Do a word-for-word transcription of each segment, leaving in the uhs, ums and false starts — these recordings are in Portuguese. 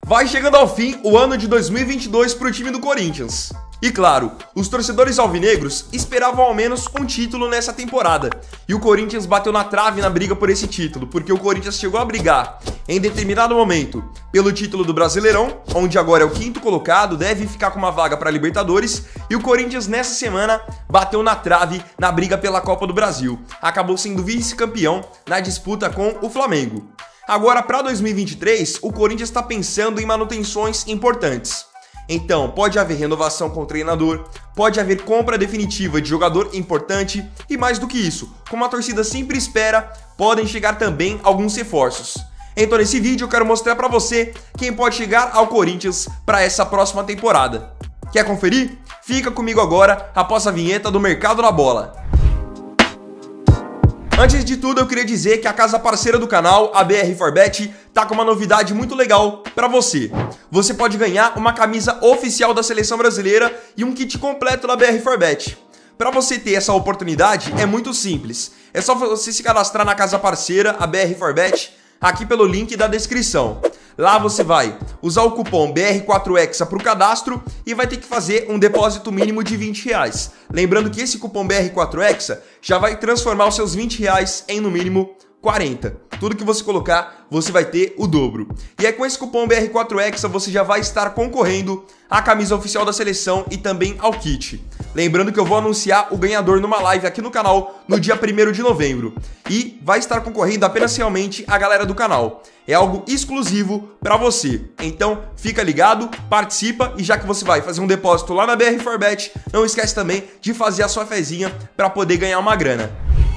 Vai chegando ao fim o ano de dois mil e vinte e dois para o time do Corinthians. E claro, os torcedores alvinegros esperavam ao menos um título nessa temporada. E o Corinthians bateu na trave na briga por esse título, porque o Corinthians chegou a brigar, em determinado momento, pelo título do Brasileirão, onde agora é o quinto colocado, deve ficar com uma vaga para a Libertadores, e o Corinthians nessa semana bateu na trave na briga pela Copa do Brasil. Acabou sendo vice-campeão na disputa com o Flamengo. Agora, para dois mil e vinte e três, o Corinthians está pensando em manutenções importantes. Então, pode haver renovação com o treinador, pode haver compra definitiva de jogador importante e mais do que isso, como a torcida sempre espera, podem chegar também alguns reforços. Então nesse vídeo eu quero mostrar para você quem pode chegar ao Corinthians para essa próxima temporada. Quer conferir? Fica comigo agora após a vinheta do Mercado na Bola. Antes de tudo, eu queria dizer que a casa parceira do canal, a B R quatro Bet, tá com uma novidade muito legal para você. Você pode ganhar uma camisa oficial da Seleção Brasileira e um kit completo da B R quatro Bet. Para você ter essa oportunidade, é muito simples. É só você se cadastrar na casa parceira, a B R quatro Bet, aqui pelo link da descrição. Lá você vai usar o cupom B R quatro Hexa para o cadastro e vai ter que fazer um depósito mínimo de vinte reais. Lembrando que esse cupom B R quatro Hexa já vai transformar os seus vinte reais em no mínimo quarenta. Tudo que você colocar, você vai ter o dobro. E aí com esse cupom B R quatro Hexa você já vai estar concorrendo à camisa oficial da seleção e também ao kit. Lembrando que eu vou anunciar o ganhador numa live aqui no canal no dia primeiro de novembro. E vai estar concorrendo apenas realmente a galera do canal. É algo exclusivo para você. Então fica ligado, participa e já que você vai fazer um depósito lá na B R quatro Bet, não esquece também de fazer a sua fezinha para poder ganhar uma grana.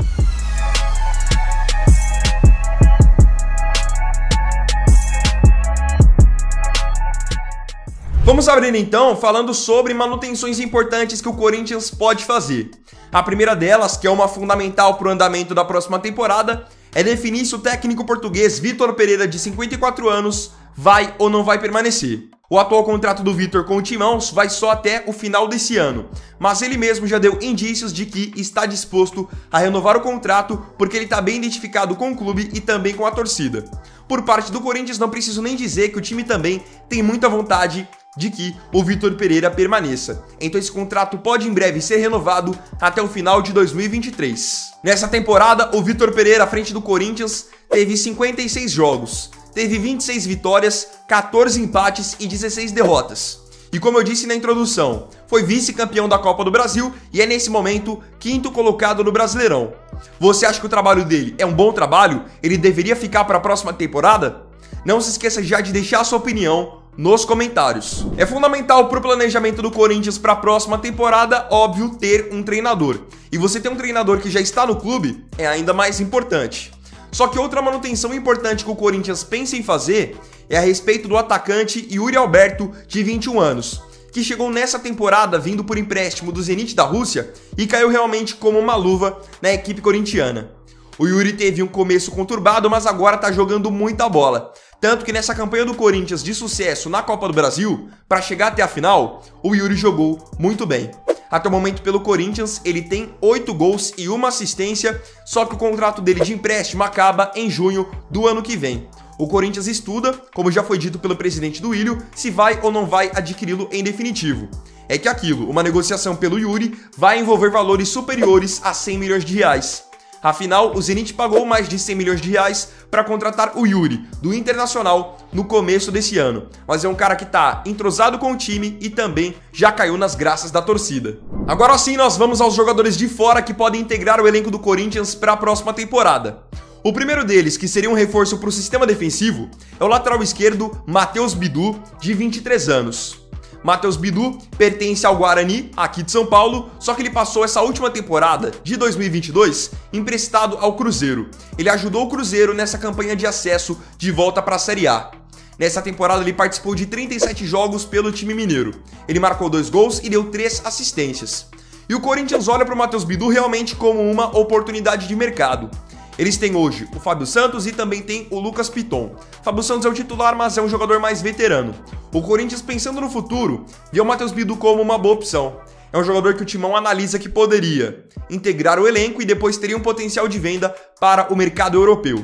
Vamos abrir então falando sobre manutenções importantes que o Corinthians pode fazer. A primeira delas, que é uma fundamental para o andamento da próxima temporada, é definir se o técnico português Vitor Pereira, de cinquenta e quatro anos, vai ou não vai permanecer. O atual contrato do Vitor com o Timão vai só até o final desse ano, mas ele mesmo já deu indícios de que está disposto a renovar o contrato porque ele está bem identificado com o clube e também com a torcida. Por parte do Corinthians, não preciso nem dizer que o time também tem muita vontade de que o Vitor Pereira permaneça. Então esse contrato pode em breve ser renovado até o final de dois mil e vinte e três. Nessa temporada, o Vitor Pereira, à frente do Corinthians, teve cinquenta e seis jogos, teve vinte e seis vitórias, quatorze empates e dezesseis derrotas. E como eu disse na introdução, foi vice-campeão da Copa do Brasil e é nesse momento quinto colocado no Brasileirão. Você acha que o trabalho dele é um bom trabalho? Ele deveria ficar para a próxima temporada? Não se esqueça já de deixar a sua opinião nos comentários. É fundamental para o planejamento do Corinthians para a próxima temporada, óbvio, ter um treinador. E você ter um treinador que já está no clube é ainda mais importante. Só que outra manutenção importante que o Corinthians pensa em fazer é a respeito do atacante Yuri Alberto, de vinte e um anos, que chegou nessa temporada vindo por empréstimo do Zenit da Rússia e caiu realmente como uma luva na equipe corintiana. O Yuri teve um começo conturbado, mas agora está jogando muita bola. Tanto que nessa campanha do Corinthians de sucesso na Copa do Brasil, para chegar até a final, o Yuri jogou muito bem. Até o momento pelo Corinthians, ele tem oito gols e uma assistência, só que o contrato dele de empréstimo acaba em junho do ano que vem. O Corinthians estuda, como já foi dito pelo presidente do Willio, se vai ou não vai adquiri-lo em definitivo. É que aquilo, uma negociação pelo Yuri, vai envolver valores superiores a cem milhões de reais. Afinal, o Zenit pagou mais de cem milhões de reais para contratar o Yuri, do Internacional, no começo desse ano. Mas é um cara que está entrosado com o time e também já caiu nas graças da torcida. Agora sim, nós vamos aos jogadores de fora que podem integrar o elenco do Corinthians para a próxima temporada. O primeiro deles, que seria um reforço para o sistema defensivo, é o lateral esquerdo Matheus Bidu, de vinte e três anos. Matheus Bidu pertence ao Guarani, aqui de São Paulo, só que ele passou essa última temporada, de dois mil e vinte e dois, emprestado ao Cruzeiro. Ele ajudou o Cruzeiro nessa campanha de acesso de volta para a Série A. Nessa temporada ele participou de trinta e sete jogos pelo time mineiro. Ele marcou dois gols e deu três assistências. E o Corinthians olha para o Matheus Bidu realmente como uma oportunidade de mercado. Eles têm hoje o Fábio Santos e também tem o Lucas Piton. Fábio Santos é o titular, mas é um jogador mais veterano. O Corinthians, pensando no futuro, vê o Matheus Bidu como uma boa opção. É um jogador que o Timão analisa que poderia integrar o elenco e depois teria um potencial de venda para o mercado europeu.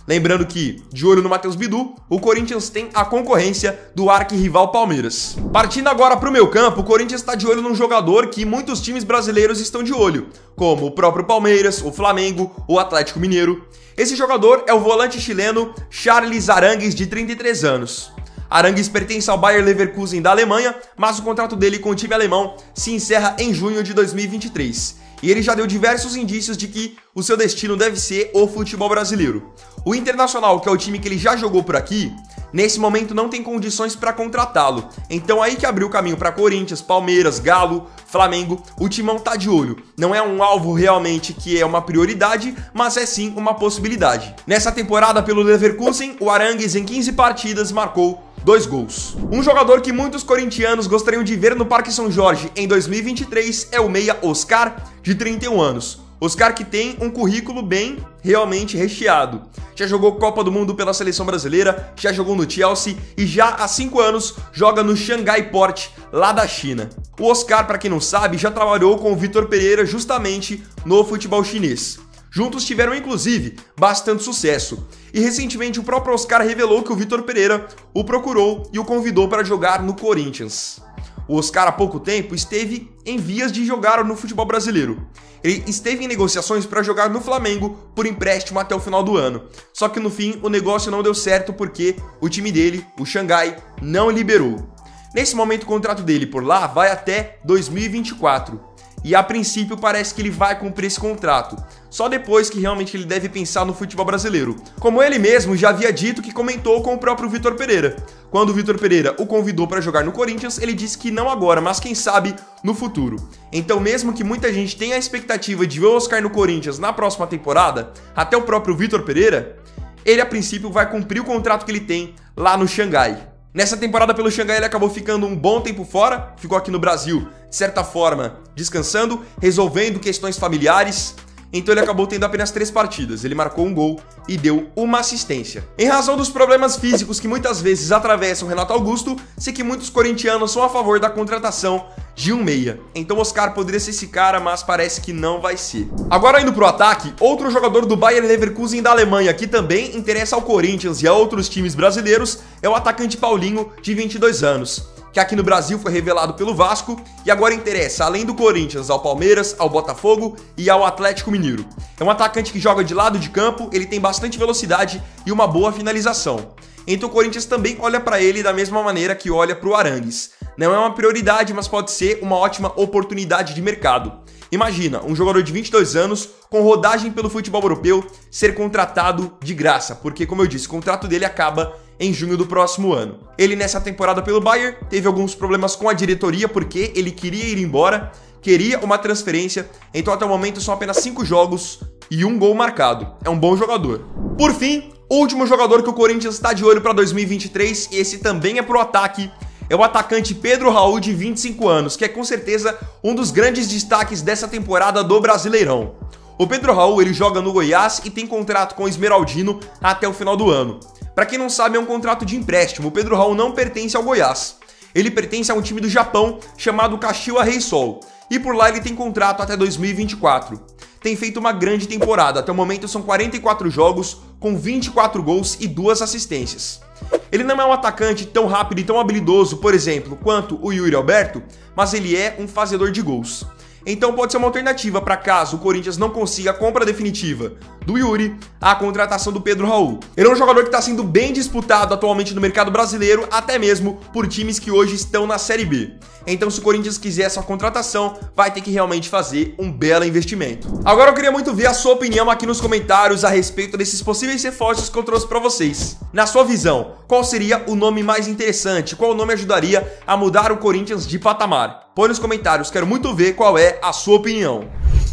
Lembrando que, de olho no Matheus Bidu, o Corinthians tem a concorrência do arquirrival Palmeiras. Partindo agora para o meio campo, o Corinthians está de olho num jogador que muitos times brasileiros estão de olho, como o próprio Palmeiras, o Flamengo, o Atlético Mineiro. Esse jogador é o volante chileno Charles Arangues, de trinta e três anos. Arangues pertence ao Bayer Leverkusen da Alemanha, mas o contrato dele com o time alemão se encerra em junho de dois mil e vinte e três. E ele já deu diversos indícios de que o seu destino deve ser o futebol brasileiro. O Internacional, que é o time que ele já jogou por aqui, nesse momento não tem condições para contratá-lo. Então aí que abriu o caminho para Corinthians, Palmeiras, Galo, Flamengo. O timão tá de olho. Não é um alvo realmente que é uma prioridade, mas é sim uma possibilidade. Nessa temporada pelo Leverkusen, o Arangues em quinze partidas marcou dois gols. Um jogador que muitos corintianos gostariam de ver no Parque São Jorge em dois mil e vinte e três é o meia Oscar, de trinta e um anos. Oscar que tem um currículo bem realmente recheado. Já jogou Copa do Mundo pela seleção brasileira, já jogou no Chelsea e já há cinco anos joga no Shanghai Port, lá da China. O Oscar, para quem não sabe, já trabalhou com o Vitor Pereira justamente no futebol chinês. Juntos tiveram, inclusive, bastante sucesso. E recentemente o próprio Oscar revelou que o Vitor Pereira o procurou e o convidou para jogar no Corinthians. O Oscar, há pouco tempo, esteve em vias de jogar no futebol brasileiro. Ele esteve em negociações para jogar no Flamengo por empréstimo até o final do ano. Só que no fim o negócio não deu certo porque o time dele, o Xangai, não liberou. Nesse momento o contrato dele por lá vai até dois mil e vinte e quatro. E a princípio parece que ele vai cumprir esse contrato, só depois que realmente ele deve pensar no futebol brasileiro. Como ele mesmo já havia dito que comentou com o próprio Vitor Pereira. Quando o Vitor Pereira o convidou para jogar no Corinthians, ele disse que não agora, mas quem sabe no futuro. Então mesmo que muita gente tenha a expectativa de ver o Oscar no Corinthians na próxima temporada, até o próprio Vitor Pereira, ele a princípio vai cumprir o contrato que ele tem lá no Xangai. Nessa temporada pelo Xangai ele acabou ficando um bom tempo fora, ficou aqui no Brasil, de certa forma, descansando, resolvendo questões familiares, então ele acabou tendo apenas três partidas, ele marcou um gol e deu uma assistência. Em razão dos problemas físicos que muitas vezes atravessam Renato Augusto, sei que muitos corintianos são a favor da contratação de um meia. Então Oscar poderia ser esse cara, mas parece que não vai ser. Agora indo pro ataque, outro jogador do Bayer Leverkusen da Alemanha que também interessa ao Corinthians e a outros times brasileiros é o atacante Paulinho, de vinte e dois anos. Que aqui no Brasil foi revelado pelo Vasco e agora interessa, além do Corinthians, ao Palmeiras, ao Botafogo e ao Atlético Mineiro. É um atacante que joga de lado de campo, ele tem bastante velocidade e uma boa finalização. Então o Corinthians também olha para ele da mesma maneira que olha para o Arangues. Não é uma prioridade, mas pode ser uma ótima oportunidade de mercado. Imagina, um jogador de vinte e dois anos, com rodagem pelo futebol europeu, ser contratado de graça, porque, como eu disse, o contrato dele acaba em junho do próximo ano. Ele, nessa temporada pelo Bayern, teve alguns problemas com a diretoria, porque ele queria ir embora, queria uma transferência, então até o momento são apenas cinco jogos e um gol marcado. É um bom jogador. Por fim, o último jogador que o Corinthians está de olho para dois mil e vinte e três, e esse também é pro ataque, é o atacante Pedro Raul, de vinte e cinco anos, que é com certeza um dos grandes destaques dessa temporada do Brasileirão. O Pedro Raul ele joga no Goiás e tem contrato com o Esmeraldino até o final do ano. Para quem não sabe, é um contrato de empréstimo. O Pedro Raul não pertence ao Goiás. Ele pertence a um time do Japão chamado Kashiwa Reysol. E por lá ele tem contrato até dois mil e vinte e quatro. Tem feito uma grande temporada. Até o momento são quarenta e quatro jogos, com vinte e quatro gols e duas assistências. Ele não é um atacante tão rápido e tão habilidoso, por exemplo, quanto o Yuri Alberto, mas ele é um fazedor de gols. Então pode ser uma alternativa para caso o Corinthians não consiga a compra definitiva do Yuri, a contratação do Pedro Raul. Ele é um jogador que está sendo bem disputado atualmente no mercado brasileiro, até mesmo por times que hoje estão na Série B. Então se o Corinthians quiser essa contratação, vai ter que realmente fazer um belo investimento. Agora eu queria muito ver a sua opinião aqui nos comentários a respeito desses possíveis reforços que eu trouxe para vocês. Na sua visão, qual seria o nome mais interessante? Qual nome ajudaria a mudar o Corinthians de patamar? Põe nos comentários, quero muito ver qual é a sua opinião.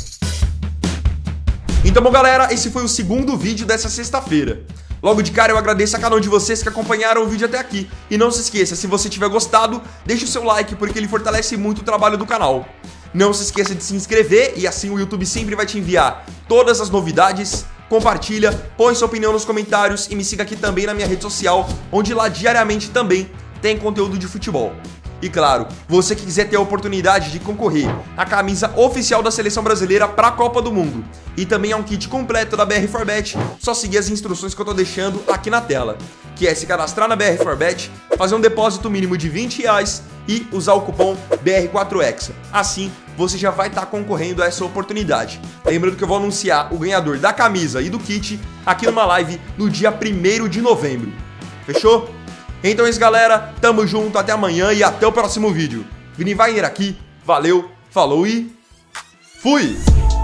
Então, bom galera, esse foi o segundo vídeo dessa sexta-feira. Logo de cara eu agradeço a cada um de vocês que acompanharam o vídeo até aqui. E não se esqueça, se você tiver gostado, deixe o seu like porque ele fortalece muito o trabalho do canal. Não se esqueça de se inscrever e assim o YouTube sempre vai te enviar todas as novidades. Compartilha, põe sua opinião nos comentários e me siga aqui também na minha rede social, onde lá diariamente também tem conteúdo de futebol. E claro, você que quiser ter a oportunidade de concorrer à camisa oficial da Seleção Brasileira para a Copa do Mundo e também a um kit completo da B R quatro Bet, só seguir as instruções que eu tô deixando aqui na tela, que é se cadastrar na B R quatro Bet, fazer um depósito mínimo de vinte reais e usar o cupom B R quatro Hexa. Assim, você já vai estar tá concorrendo a essa oportunidade. Lembrando que eu vou anunciar o ganhador da camisa e do kit aqui numa live no dia primeiro de novembro. Fechou? Então é isso, galera. Tamo junto, até amanhã e até o próximo vídeo. Vini Wagner aqui, valeu, falou e fui!